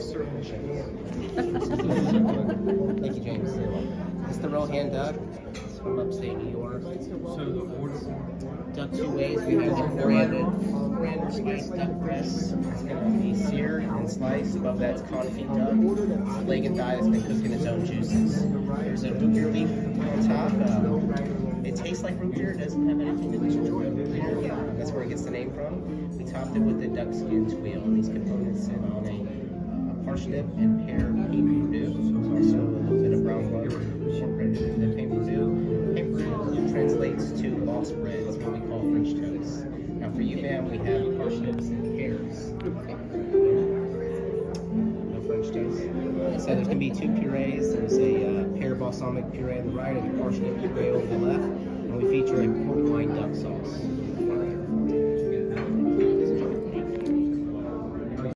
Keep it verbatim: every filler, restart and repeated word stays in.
certain chance. Thank you, James. It's the Rohan duck. It's from upstate New York. So the order. Duck two ways. We have the coriander, coriander spiced duck breast. It's going to be seared and sliced. Above that's confit duck. It's a leg and thigh that's been cooked in its own juices. There's a root beer leaf on top. Um, it tastes like root beer. It doesn't have anything to do with root beer. Um, that's where it gets the name from. We topped it with the duck skin tuile. These components sit on a, uh, a parsnip and pear pain perdue. Also a little bit of brown butter incorporated into the pain perdue. Pain perdue translates to lost bread. It's what we call French toast. Now for you, ma'am, we have parsnips and pears. No French toast. So there's going to be two purees. There's a uh, pear balsamic puree on the right and a parsnip puree on the left. And we feature a pork rind duck sauce.